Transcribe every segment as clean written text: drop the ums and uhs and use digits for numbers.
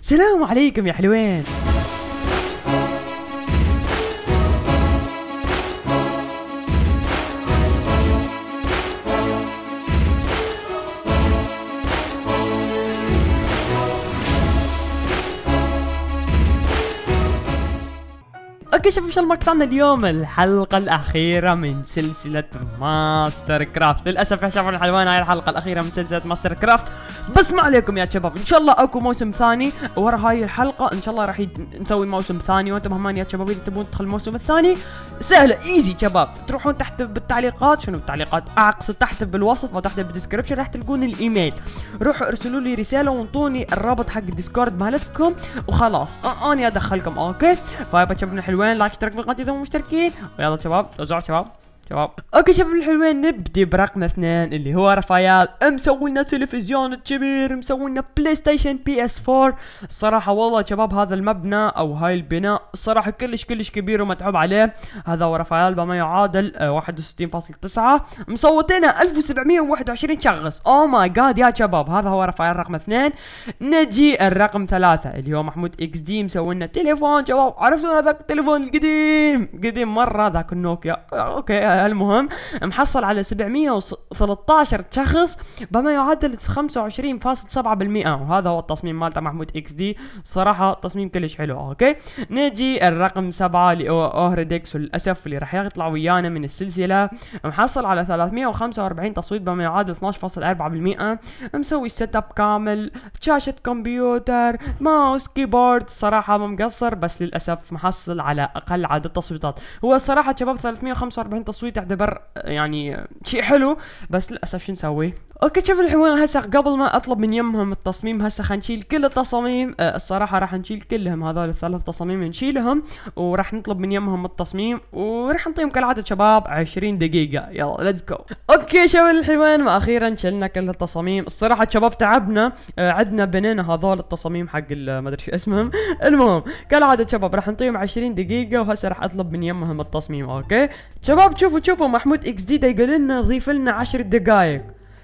سلام عليكم يا حلوين. اوكي شوفوا شو مقطعنا اليوم، الحلقة الأخيرة من سلسلة ماستر كرافت. للأسف يا شباب الحلوان هاي الحلقة الأخيرة من سلسلة ماستر كرافت، بس ما عليكم يا شباب، إن شاء الله أكو موسم ثاني ورا هاي الحلقة، إن شاء الله راح نسوي موسم ثاني. وأنتم همان يا شباب إذا تبون تدخل الموسم الثاني سهلة إيزي شباب، تروحون تحت بالتعليقات، شنو بالتعليقات؟ أقصد تحت بالوصف أو تحت بالديسكربشن راح تلقون الإيميل، روحوا ارسلوا لي رسالة وانطوني الرابط حق الديسكورد مالتكم وخلاص أنا أدخلكم. أوكي فايبا شباب الحلوين، لايك اشترك بالقناة إذا مو مشتركين، ويلا شباب توزعوا شباب. اوكي شباب الحلوين، نبدي برقم 2 اللي هو رفايال. مسوي لنا تلفزيون كبير، مسوي لنا بلاي ستيشن بي اس 4. الصراحه والله شباب هذا المبنى او هاي البناء الصراحه كلش كبير ومتعوب عليه. هذا هو رفايال بما يعادل 61.9، مصوتينه 1721 شخص. او ماي جاد يا شباب، هذا هو رفايال رقم 2. نجي الرقم 3 اللي هو محمود اكس دي، مسوي لنا تليفون شباب. عرفتوا هذاك التليفون القديم مره، ذاك النوكيا. اوكي المهم محصل على 713 شخص بما يعادل 25.7%، وهذا هو التصميم مالته محمود اكس دي. صراحة تصميم كلش حلو. اوكي نجي الرقم 7 اللي هو اوهردكس، وللاسف اللي راح يطلع ويانا من السلسلة، محصل على 345 تصويت بما يعادل 12.4%. مسوي سيت اب كامل، شاشة كمبيوتر، ماوس، كيبورد. صراحة ما مقصر، بس للاسف محصل على اقل عدد تصويتات. هو الصراحة شباب 345 تصويت تعتبر يعني شيء حلو، بس للاسف شو نسوي. اوكي شوف الحوار، هسه قبل ما اطلب من يمهم التصميم هسه خلينا نشيل كل التصاميم. الصراحه راح نشيل كلهم، هذول الثلاث تصاميم نشيلهم، وراح نطلب من يمهم التصميم، وراح نعطيهم كالعاده شباب 20 دقيقه. يلا ليتس جو. اوكي شوف الحوار، واخيرا شلنا كل التصاميم. الصراحه شباب تعبنا، عندنا بنينا هذول التصاميم حق ما ادري شو اسمهم. المهم كالعاده شباب راح نعطيهم 20 دقيقه، وهسه راح اطلب من يمهم التصميم. اوكي شباب شوفوا محمود اكس دي يقول لنا ضيف لنا 10 دقائق.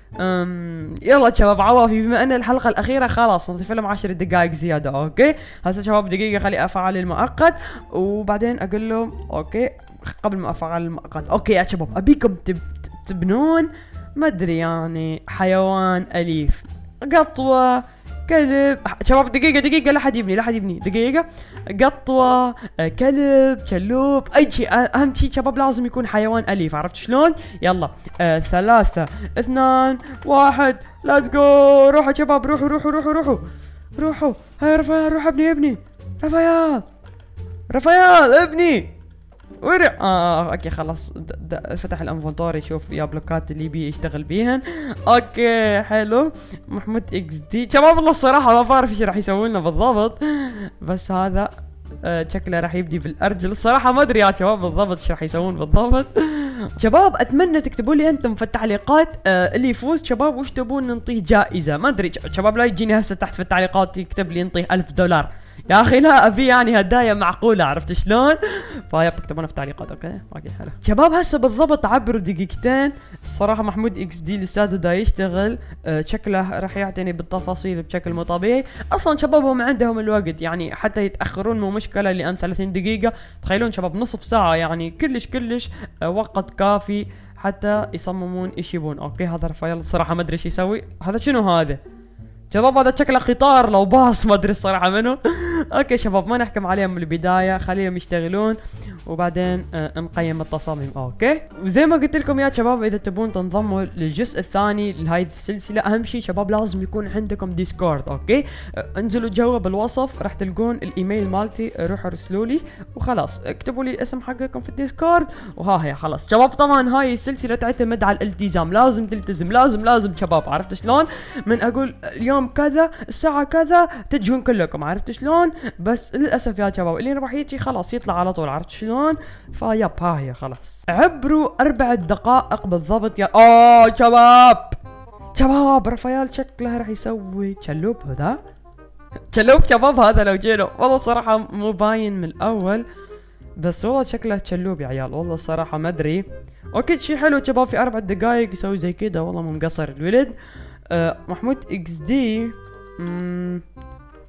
يلا شباب عوافي، بما ان الحلقه الاخيره خلاص نضيف لهم 10 دقائق زياده. اوكي هسه شباب دقيقه خلي افعل المؤقت، وبعدين اقول لهم اوكي قبل ما افعل المؤقت. اوكي يا شباب ابيكم تبنون ما ادري يعني حيوان اليف، قطوه، كلب. شباب دقيقة لا حد يبني دقيقة. قطوة، كلب، شلوب، اي شيء. اهم شيء شباب لازم يكون حيوان اليف، عرفت شلون؟ يلا 3 2 1 ليتس جو. روحوا شباب روحوا. هاي رفايال روح ابني رفايال ابني ورع. اوكي خلاص فتح الانفنتوري يشوف يا بلوكات اللي بي يشتغل بيهن. اوكي حلو. محمود اكس دي شباب والله الصراحه ما بعرف ايش راح يسوي لنا بالضبط، بس هذا شكله راح يبدي بالارجل. الصراحه ما ادري يا شباب بالضبط ايش راح يسوون بالضبط. شباب اتمنى تكتبوا لي انتم في التعليقات اللي يفوز شباب وش تبون ننطيه جائزه. ما ادري شباب لا يجيني هسه تحت في التعليقات يكتب لي ننطيه $1000 يا اخي، لا ابي يعني هدايا معقوله، عرفت شلون؟ فيب اكتبونا في التعليقات. اوكي حلو شباب. هسه بالضبط عبروا دقيقتين. الصراحه محمود اكس دي لساته دا يشتغل، شكله راح يعتني بالتفاصيل بشكل مو طبيعي. اصلا شباب هم عندهم الوقت يعني حتى يتاخرون مو مشكله، لان 30 دقيقه تخيلون شباب نصف ساعه، يعني كلش وقت كافي حتى يصممون ايش يبون. اوكي هذا رفايل الصراحه ما ادري ايش يسوي. هذا شنو هذا شباب؟ هذا شكله قطار لو باص ما ادري الصراحه منو. اوكي شباب ما نحكم عليهم من البدايه، خليهم يشتغلون وبعدين نقيم التصاميم. اوكي وزي ما قلت لكم يا شباب اذا تبون تنضموا للجزء الثاني لهاي السلسله، اهم شيء شباب لازم يكون عندكم ديسكورد. اوكي انزلوا جوا بالوصف راح تلقون الايميل مالتي، روحوا ارسلوا لي وخلاص، اكتبوا لي الاسم حقكم في الديسكورد وها هي خلاص. شباب طبعا هاي السلسله تعتمد على الالتزام، لازم تلتزم، لازم شباب، عرفت شلون؟ من اقول اليوم كذا الساعه كذا تجون كلكم، عرفت شلون؟ بس للاسف يا شباب اللي راح يجي خلاص يطلع على طول، عرفت شلون؟ فيب ها هي خلاص. عبروا 4 دقائق بالضبط يا شباب رفايال شكله راح يسوي شلوب. هذا شلوب شباب، هذا لو جينا والله صراحه مو باين من الاول، بس والله شكله شلوب يا عيال، والله الصراحه ما ادري. اوكي شي حلو شباب، في 4 دقائق يسوي زي كذا، والله مو مقصر الولد. محمود اكس دي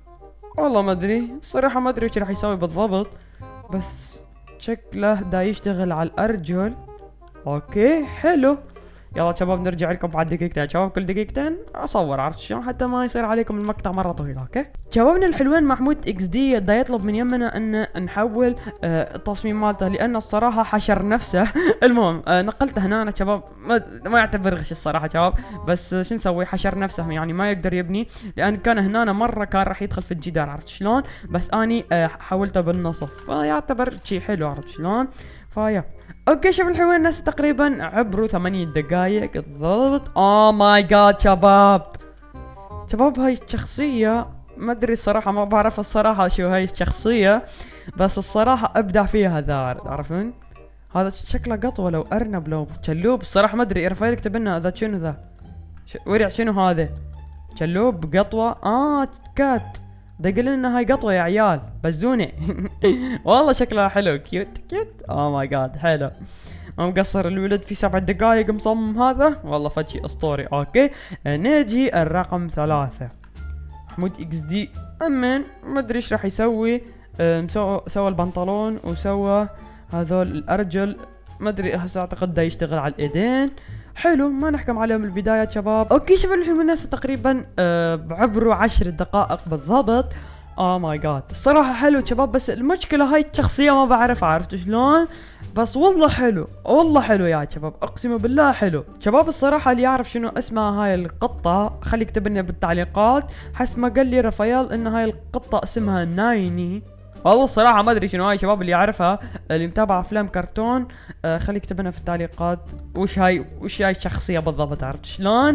والله ما ادري الصراحة، ما ادري ايش راح يسوي بالضبط، بس شكله دا يشتغل على الارجل. اوكي حلو. يلا شباب نرجع لكم بعد دقيقتين. شباب كل دقيقتين اصور، عرفت شلون، حتى ما يصير عليكم المقطع مره طويل. اوكي شبابنا الحلوين، محمود اكس دي دا يطلب من يمنا ان نحول التصميم مالته، لان الصراحه حشر نفسه. المهم نقلته هنا أنا شباب، ما يعتبر غش الصراحه شباب، بس شو نسوي، حشر نفسه يعني ما يقدر يبني، لان كان هنا مره كان راح يدخل في الجدار، عرفت شلون، بس اني حولته بالنصف، فيعتبر شيء حلو، عرفت شلون. فيا اوكي شباب الحلوين، الناس تقريبا عبروا 8 دقائق بالضبط. اوه ماي جاد شباب، شباب هاي الشخصية ما ادري الصراحة، ما بعرف الصراحة شو هاي الشخصية، بس الصراحة ابدع فيها ذا، عارفين هذا شكله قطوة لو ارنب لو شلوب، الصراحة ما ادري. رفايل اكتب لنا ذا شنو ذا، ورع شنو هذا، شلوب قطوة كات، ده يقول لنا هاي قطوة يا عيال بزونة. والله شكلها حلو، كيوت كيوت. اوه ماي جاد حلو، ما مقصر الولد في 7 دقائق مصمم هذا، والله فشي اسطوري. اوكي نجي الرقم 3، محمود اكس دي امن ما ادري ايش راح يسوي. سوى البنطلون وسوى هذول الارجل، ما ادري هسه اعتقد ده يشتغل على الايدين. حلو، ما نحكم عليهم البداية شباب. اوكي شباب الحين الناس تقريبا بعبروا 10 دقائق بالضبط. اوه ماي جاد الصراحة حلو شباب، بس المشكلة هاي الشخصية ما بعرفها، عرفتوا شلون، بس والله حلو، والله حلو يا شباب، اقسم بالله حلو. شباب الصراحة اللي يعرف شنو اسمها هاي القطة خلي يكتب لنا بالتعليقات، حسب ما قال لي رفايال ان هاي القطة اسمها نايني. والله الصراحة ما ادري شنو هاي شباب، اللي يعرفها اللي متابع افلام كرتون خلي يكتب لنا في التعليقات وش هاي الشخصية بالضبط، عرفت شلون.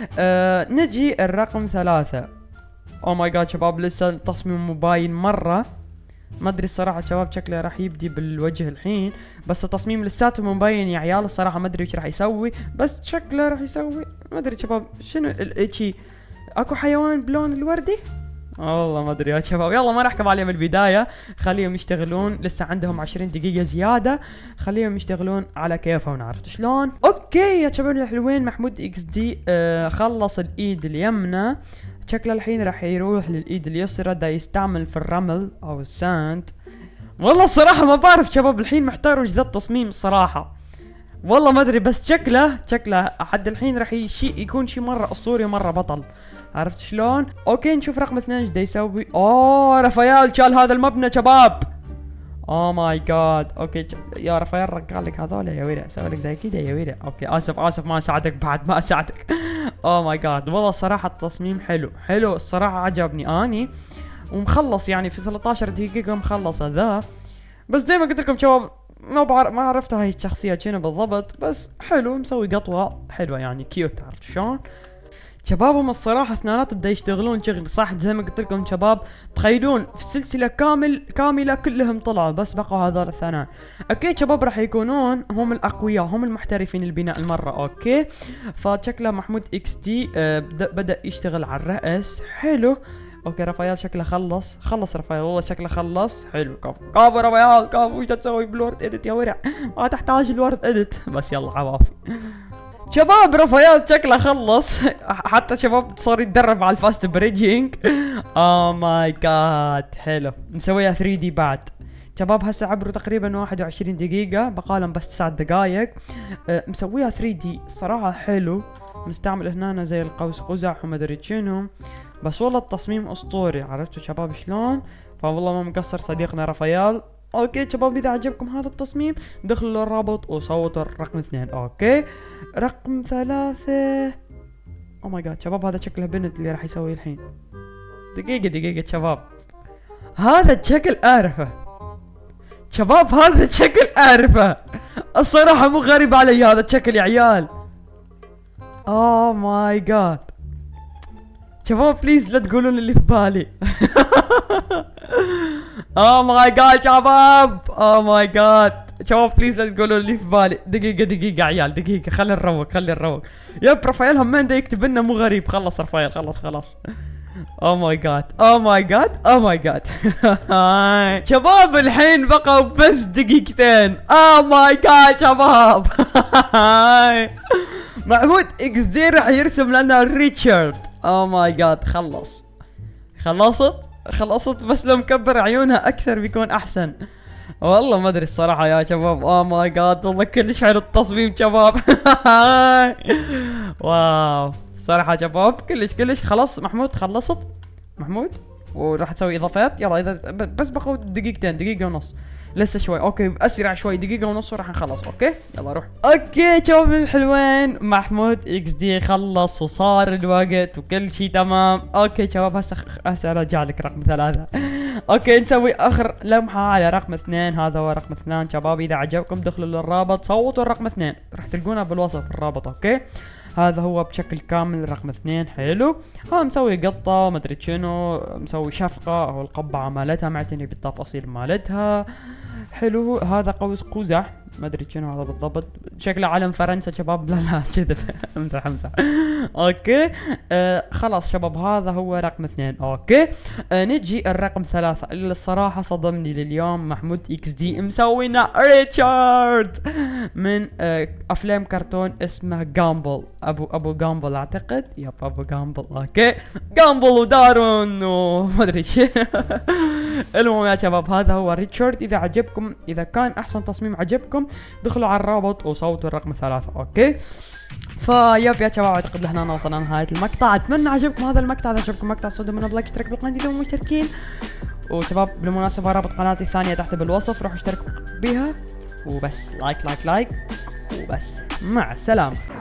نجي الرقم 3. او ماي جاد شباب لسه التصميم مباين مرة، ما ادري الصراحة شباب، شكله راح يبدي بالوجه الحين، بس التصميم لساته مبين يا عيال، الصراحة ما ادري وش راح يسوي، بس شكله راح يسوي ما ادري شباب شنو الاشي، اكو حيوان بلون الوردي، والله ما ادري يا شباب. يلا ما نحكم عليهم البداية، خليهم يشتغلون، لسه عندهم 20 دقيقة زيادة، خليهم يشتغلون على كيفهم، عرفت شلون. اوكي يا شباب الحلوين، محمود اكس دي خلص الايد اليمنى، شكله الحين راح يروح للايد اليسرى، دا يستعمل في الرمل او الساند. والله الصراحة ما بعرف شباب، الحين محتار وش ذا التصميم الصراحة، والله ما ادري، بس شكله حد الحين راح يكون شي مرة اسطوري مرة بطل، عرفت شلون. اوكي نشوف رقم 2 ايش دا يسوي. اوه رفايال شال هذا المبنى شباب، اوه ماي جاد. اوكي يا رفايال رجع لك هذول يا ورع، اسوي لك زي كذا يا ورع. اوكي اسف ما اساعدك بعد، ما اساعدك. اوه ماي جاد والله الصراحة التصميم حلو الصراحة، عجبني اني، ومخلص يعني في 13 دقيقة مخلص ذا، بس زي ما قلت لكم شباب ما عرفت هاي الشخصية شنو بالضبط، بس حلو مسوي قطوة حلوة يعني كيوت، عرفت شلون. شبابهم الصراحة اثنينات بدا يشتغلون شغل صح، زي ما قلت لكم شباب، تخيلون في السلسلة كاملة كلهم طلعوا، بس بقوا هذول الثناء. اكيد شباب راح يكونون هم الاقوياء، هم المحترفين البناء المرة. اوكي فشكله محمود اكس دي بدأ يشتغل على الرأس، حلو. اوكي رفايال شكله خلص رفايال، والله شكله خلص، حلو. كفو رفايال كفو، وش تسوي بالورد اديت يا ورع، ما تحتاج الورد اديت، بس يلا عوافي. شباب رفايال شكله خلص، حتى شباب صار يتدرب على الفاست بريدجينج. اوه ماي جاد حلو، نسويها 3 دي بعد. شباب هسه عبروا تقريبا 21 دقيقة، بقالهم بس 9 دقائق. مسويها 3 دي صراحة حلو، مستعمل هنا زي القوس قزح وما ادري شنو، بس والله التصميم اسطوري، عرفتوا شباب شلون. فوالله ما مقصر صديقنا رفايال. اوكي شباب اذا عجبكم هذا التصميم دخلوا الرابط وصوتوا الرقم 2. اوكي رقم 3. او ماي جاد شباب هذا شكله بنت اللي راح يسوي الحين. دقيقة شباب، هذا الشكل اعرفه شباب، هذا الشكل اعرفه الصراحة، مو غريب علي هذا الشكل يا عيال. اوه ماي جاد شباب بليز لا تقولون اللي في بالي. اوه ماي جاد شباب، اوه ماي جاد شباب بليز لا تقولون اللي في بالي. دقيقة عيال، دقيقة خلي نروق. يا رفايل همين دا يكتب لنا مو غريب، خلص رفايل خلص. اوه ماي جاد. شباب الحين بقوا بس دقيقتين. اوه ماي جاد شباب. محمود اكس دي راح يرسم لنا ريتشارد. اوه ماي جاد خلصت. خلصت، بس لو مكبر عيونها اكثر بيكون احسن. والله ما ادري الصراحة يا شباب. اوه ماي جاد، والله كلش حلو التصميم شباب. واو صراحة شباب كلش. خلاص محمود خلصت؟ محمود وراح تسوي اضافات. يلا اذا بس بقوا دقيقتين، دقيقة ونص لسه شوي. اوكي اسرع شوي، دقيقة ونص وراح نخلص. اوكي يلا روح. اوكي شباب الحلوين، محمود اكس دي خلص وصار الوقت وكل شيء تمام. اوكي شباب هسه ارجع لك رقم 3. اوكي نسوي اخر لمحة على رقم 2. هذا هو رقم 2 شباب. اذا عجبكم دخلوا للرابط، صوتوا الرقم 2 راح تلقونه بالوصف الرابط. اوكي هذا هو بشكل كامل رقم 2. حلو. ها مسوي قطة مدري شنو، مسوي شفقة او القبعة مالتها، معتني بالتفاصيل مالتها. حلو. هذا قوس قزح مدري شنو هذا بالضبط، شكله علم فرنسا شباب. لا كذب. امزح. اوكي خلاص شباب هذا هو رقم 2. اوكي نجي الرقم 3 اللي الصراحة صدمني لليوم. محمود اكس دي مسوينا ريتشارد من افلام كرتون اسمه جامبل، ابو جامبل اعتقد. يب ابو جامبل. اوكي جامبل ودارون وما ادري شو. المهم يا شباب هذا هو ريتشارد. اذا عجبكم، اذا كان احسن تصميم عجبكم دخلوا على الرابط وصوتوا الرقم 3. اوكي فيب يا شباب اعتقد لهنا وصلنا لنهاية المقطع. اتمنى عجبكم هذا المقطع. اذا عجبكم المقطع صدوا منه بلايك، اشتركوا بالقناة اذا مو مشتركين. وشباب بالمناسبة رابط قناتي الثانية تحت بالوصف، روحوا اشتركوا بيها. وبس لايك وبس. مع السلامة.